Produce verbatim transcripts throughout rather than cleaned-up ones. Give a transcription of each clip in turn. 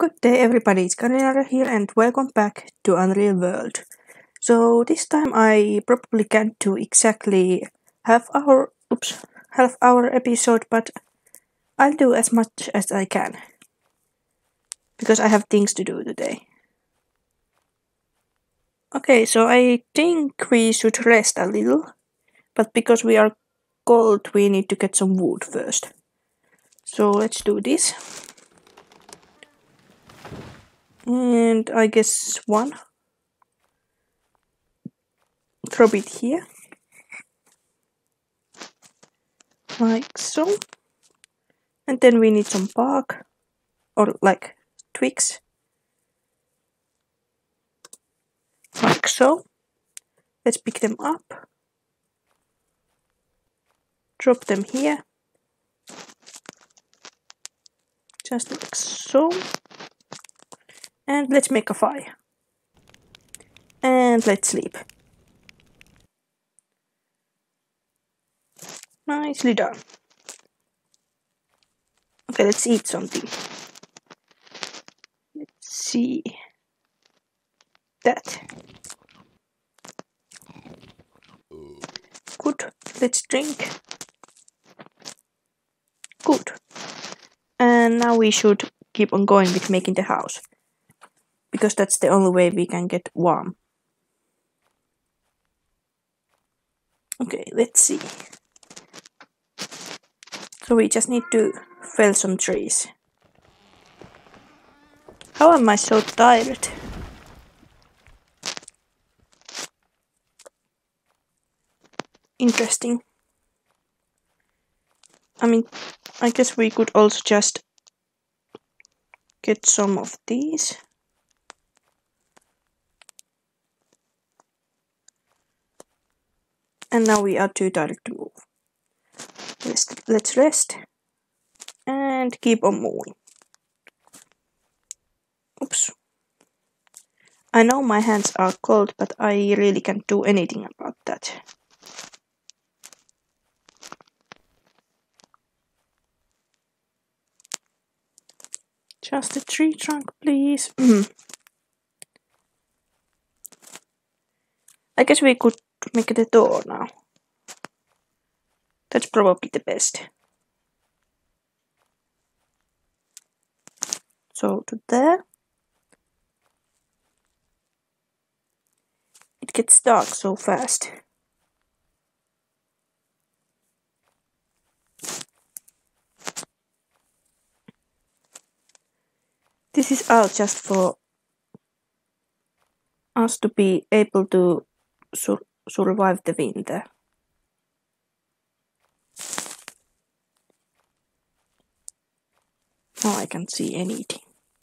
Good day everybody, it's Karina here and welcome back to Unreal World. So this time I probably can't do exactly half hour oops half hour episode, but I'll do as much as I can. Because I have things to do today. Okay, so I think we should rest a little, but because we are cold we need to get some wood first. So let's do this. And I guess one. Drop it here. Like so. And then we need some bark. Or like twigs. Like so. Let's pick them up. Drop them here. Just like so. And let's make a fire. And let's sleep. Nicely done. Okay, let's eat something. Let's see. That. Good. Let's drink. Good. And now we should keep on going with making the house. Because that's the only way we can get warm. Okay, let's see. So we just need to fell some trees. How am I so tired? Interesting. I mean, I guess we could also just get some of these. And now we are too tired to move. Let's, let's rest. And keep on moving. Oops. I know my hands are cold, but I really can't do anything about that. Just a tree trunk, please. I guess we could make the door now. That's probably the best. So to there. It gets dark so fast. This is all just for us to be able to sur survive the winter. Now I can't see anything.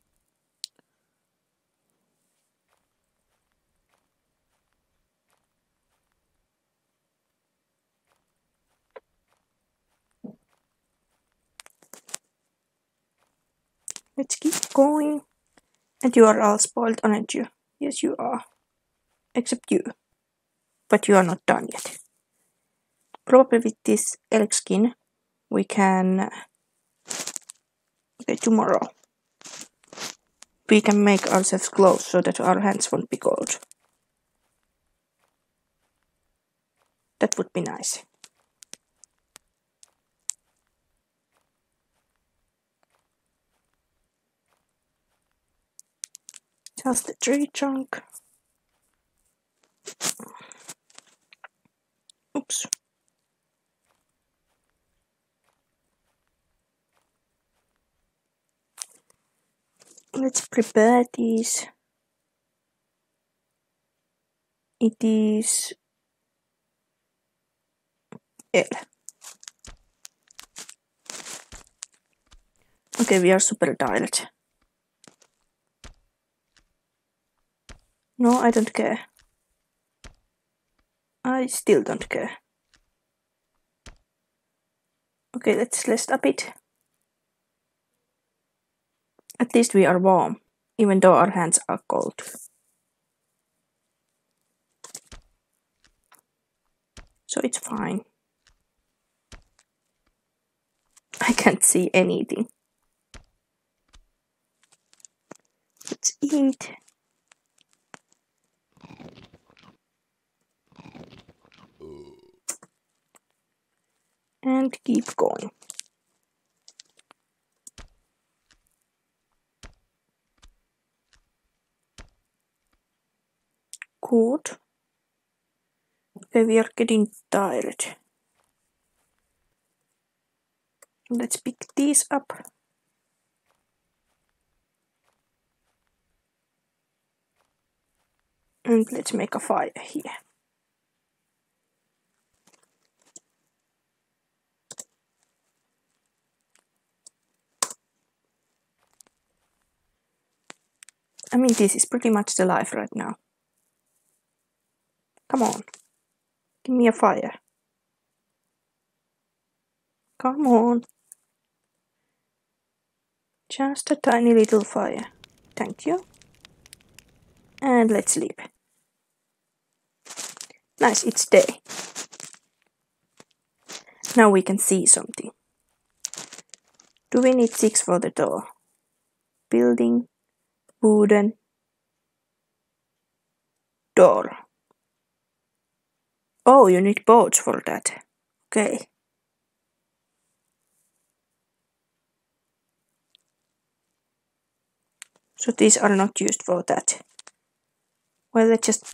Let's keep going. And you are all spoiled, aren't you? Yes, you are. Except you. But you are not done yet. Probably with this elk skin, we can... Okay, tomorrow. We can make ourselves clothes so that our hands won't be cold. That would be nice. Just the tree trunk. Oops. Let's prepare these. It is L. Okay, we are super tired. No, I don't care. I still don't care. Okay, let's rest a bit. At least we are warm, even though our hands are cold. So it's fine. I can't see anything. eat. And keep going. Good. Okay, we are getting tired. Let's pick these up. And let's make a fire here. I mean, this is pretty much the life right now. Come on. Give me a fire. Come on. Just a tiny little fire. Thank you. And let's sleep. Nice, it's day. Now we can see something. Do we need six for the door? Building, wooden, door. Oh, you need boards for that. Okay. So these are not used for that. Well, let's just...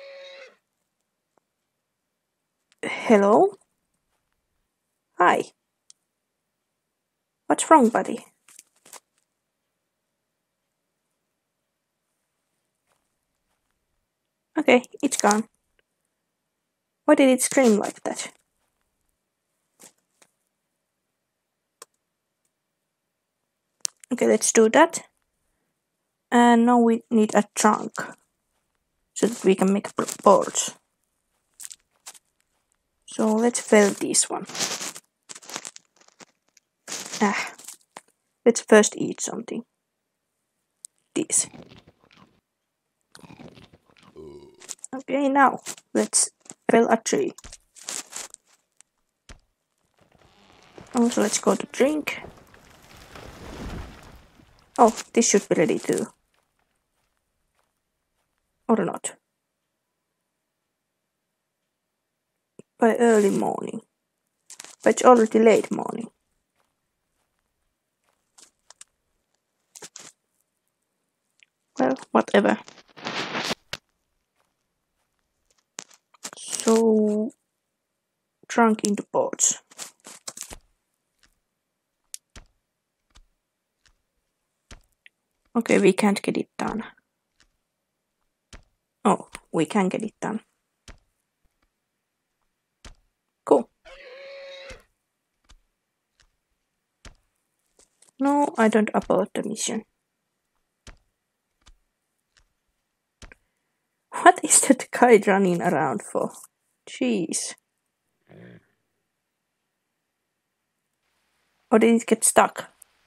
Hello? Hi. What's wrong, buddy? Okay, it's gone. Why did it scream like that? Okay, let's do that. And now we need a trunk. So that we can make boards. So let's fill this one. Ah. Let's first eat something. This. Okay, now let's fell a tree. Also, let's go to drink. Oh, this should be ready too. Or not. By early morning. But it's already late morning. Well, whatever. So, trunk into boards. Okay, we can't get it done. Oh, we can get it done. Cool. No, I don't abort the mission. What is that guy running around for? Jeez. Or did it get stuck?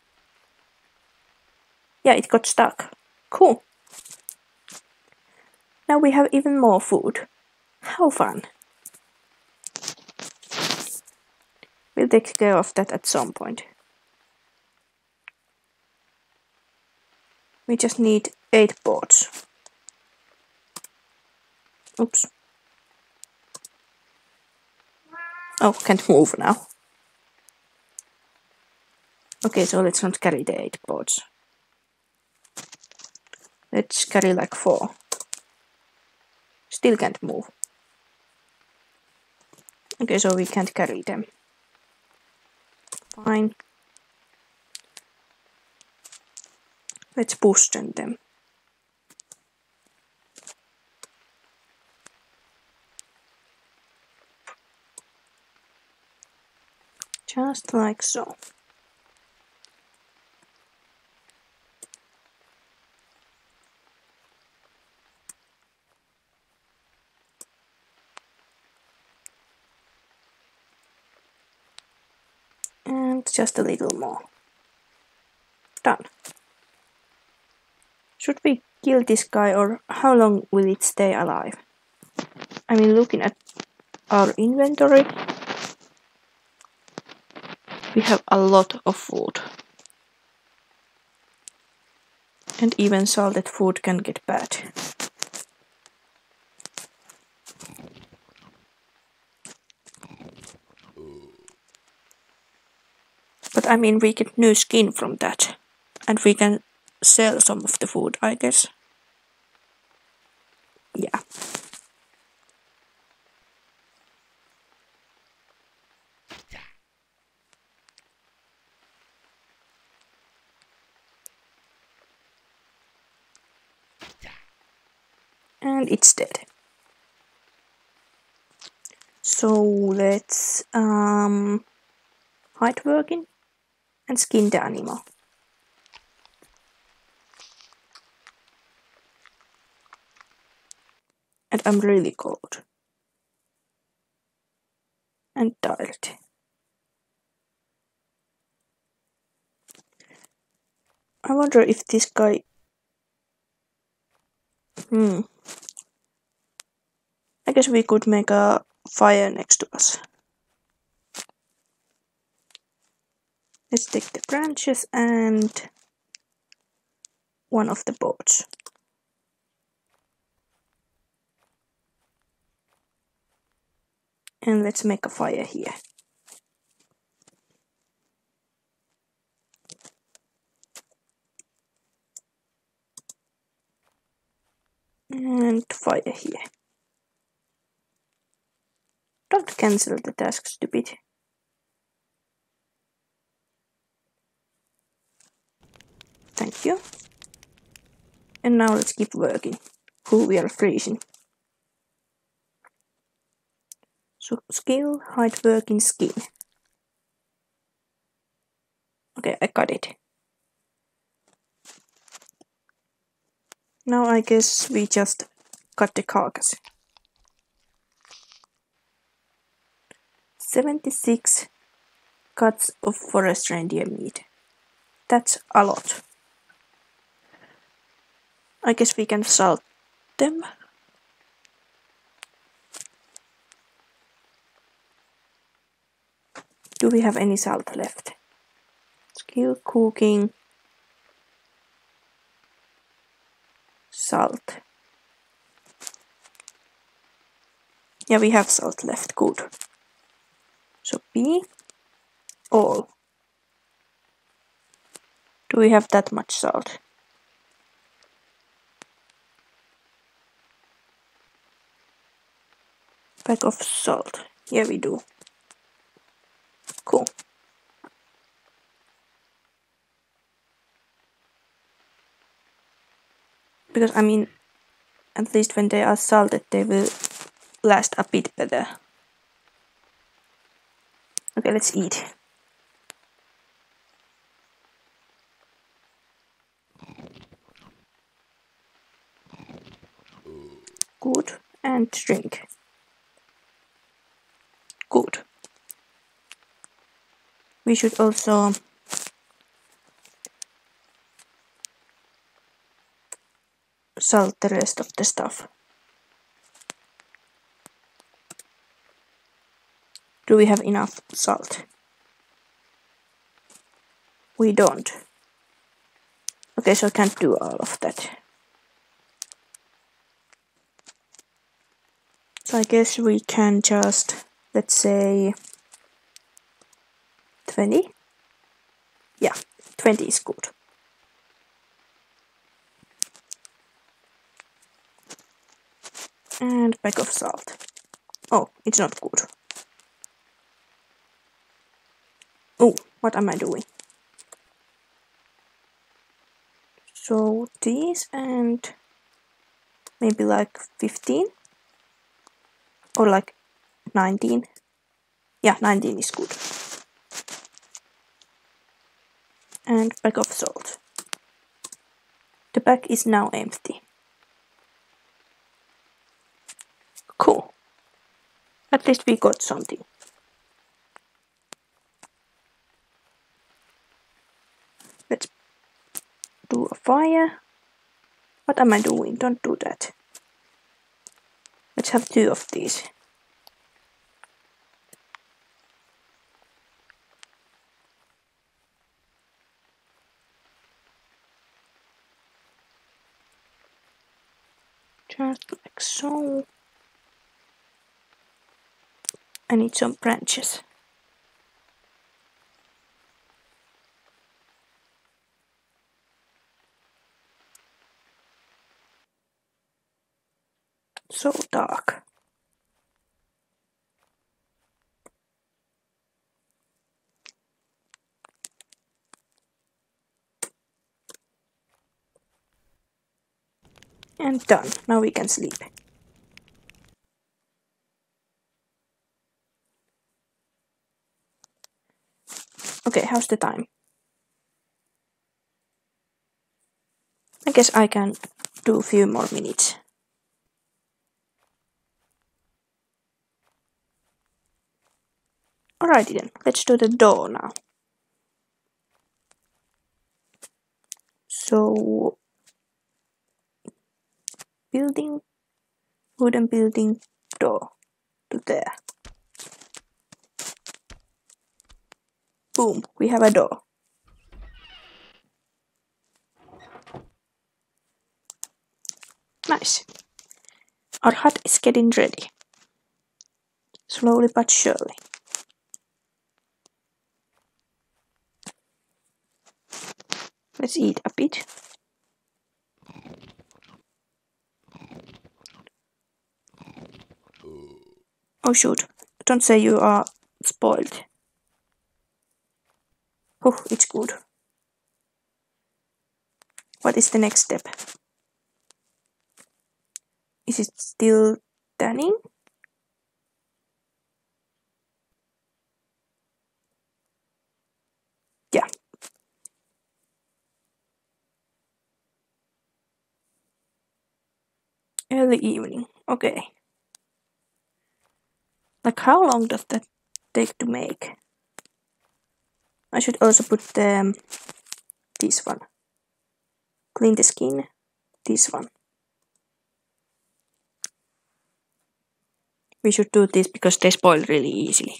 Yeah, it got stuck. Cool. Now we have even more food. How fun. We'll take care of that at some point. We just need eight boards. Oops. Oh, can't move now. Okay, so let's not carry the eight boards. Let's carry like four. Still can't move. Okay, so we can't carry them. Fine. Let's position them. Just like so. And just a little more. Done. Should we kill this guy, or how long will it stay alive? I mean, looking at our inventory, we have a lot of food. And even salted food can get bad. But I mean, we get new skin from that. And we can sell some of the food, I guess. Yeah. And it's dead. So let's um, Hideworking and skin the animal. And I'm really cold. And tired. I wonder if this guy... Hmm. I guess we could make a fire next to us. Let's take the branches and one of the boards. And let's make a fire here. And fire here. Don't cancel the task, stupid. Thank you. And now let's keep working. Ooh, we are freezing. So skill, Hideworking, skin. Okay, I got it. Now I guess we just cut the carcass. seventy-six cuts of forest reindeer meat. That's a lot. I guess we can salt them. Do we have any salt left? Skill, cooking, salt. Yeah, we have salt left, good. So B, all. Do we have that much salt? Bag of salt. Yeah, we do. Cool. Because, I mean, at least when they are salted, they will last a bit better. Okay, let's eat. Good. And drink. Good. We should also salt the rest of the stuff. Do we have enough salt? We don't. Okay, so I can't do all of that. So I guess we can just, let's say, twenty? Yeah, twenty is good. And bag of salt. Oh, it's not good. Oh, what am I doing? So these and maybe like fifteen? Or like nineteen? Yeah, nineteen is good. And bag of salt. The bag is now empty. Cool. At least we got something. Let's do a fire. What am I doing? Don't do that. Let's have two of these. Just like so. I need some branches. So dark. And done. Now we can sleep. Okay, how's the time? I guess I can do a few more minutes. Alrighty then, let's do the door now. So, building, wooden building, door to there. Boom, we have a door. Nice. Our hut is getting ready. Slowly but surely. Let's eat a bit. Oh shoot, don't say you are spoiled. Oh, it's good. What is the next step? Is it still tanning? Yeah. Early evening, okay. Like how long does that take to make? I should also put the, um, this one. Clean the skin, this one. We should do this because they spoil really easily.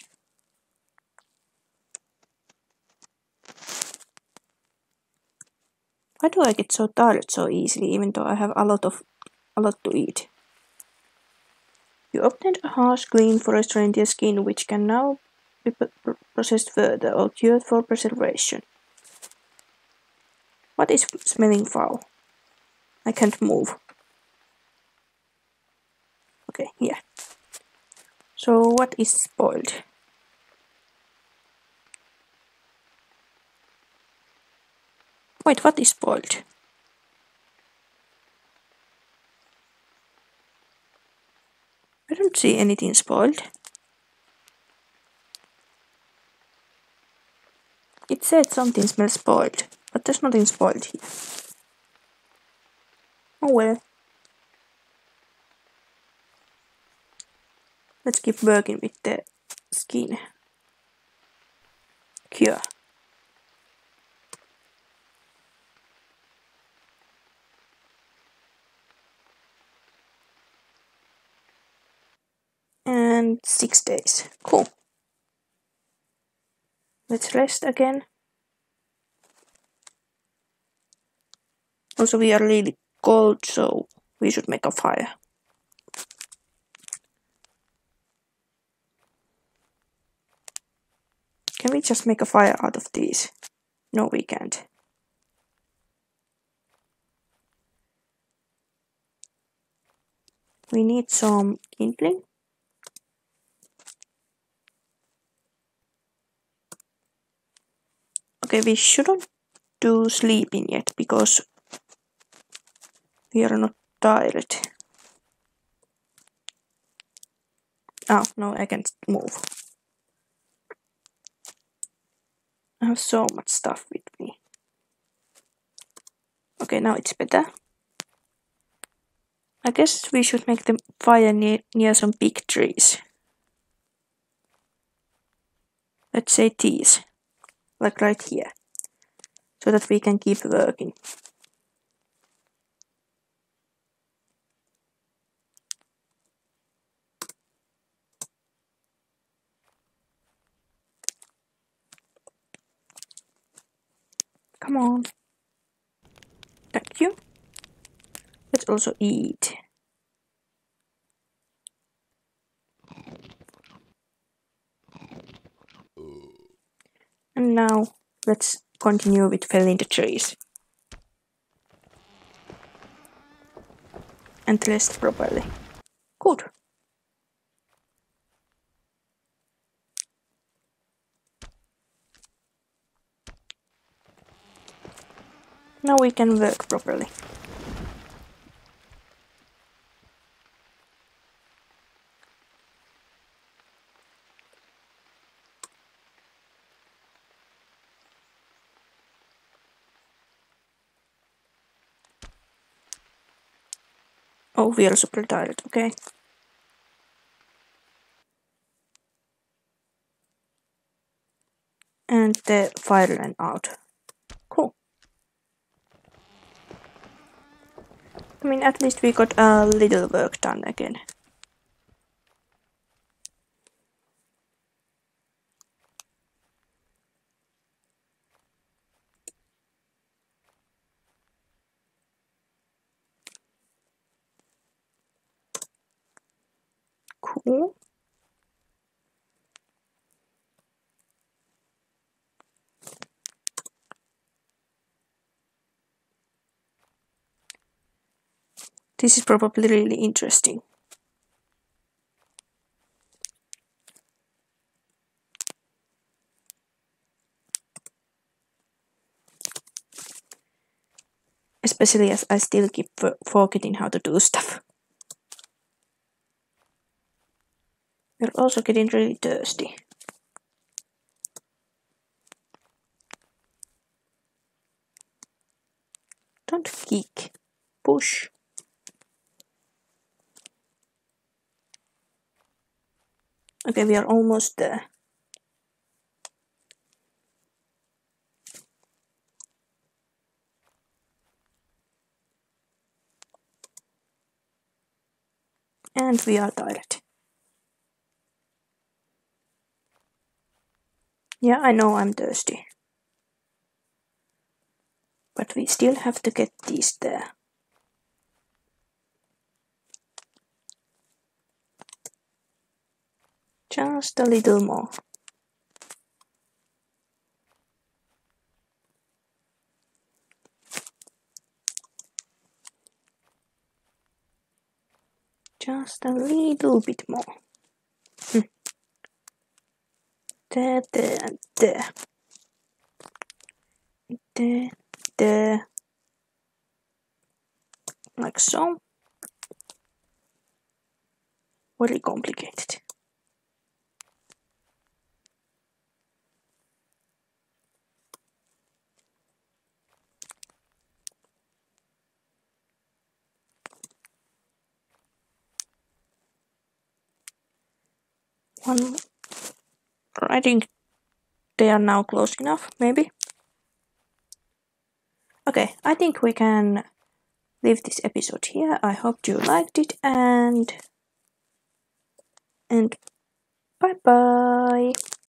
Why do I get so tired so easily even though I have a lot of a lot to eat? You obtained a harsh green forest reindeer skin which can now be processed further or cured for preservation. What is smelling foul? I can't move. Okay, here. So what is spoiled? Wait, what is spoiled? I don't see anything spoiled. It said something smells spoiled, but there's nothing spoiled here. Oh well. Let's keep working with the skin. Cure. And six days. Cool. Let's rest again. Also, we are really cold, so we should make a fire. Can we just make a fire out of these? No, we can't. We need some kindling. Okay, we shouldn't do sleeping yet because we are not tired. Oh, no, I can't move. I have so much stuff with me. Okay, now it's better. I guess we should make the fire near, near some big trees. Let's say these, like right here, so that we can keep working. Come on. Thank you. Let's also eat. And now let's continue with felling the trees. And test properly. Good. Now we can work properly. Oh, we are super tired, okay. And the fire ran out. Cool. I mean, at least we got a little work done again. Cool. This is probably really interesting. Especially as I still keep forgetting how to do stuff. We're also getting really thirsty. Don't kick. Push. Okay, we are almost there. And we are tired. Yeah, I know I'm thirsty. But we still have to get these there. Just a little more. Just a little bit more. Hm. There, there, and there. There, there. Like so. Very complicated. One. I think they are now close enough, maybe. Okay, I think we can leave this episode here. I hope you liked it, and and bye bye.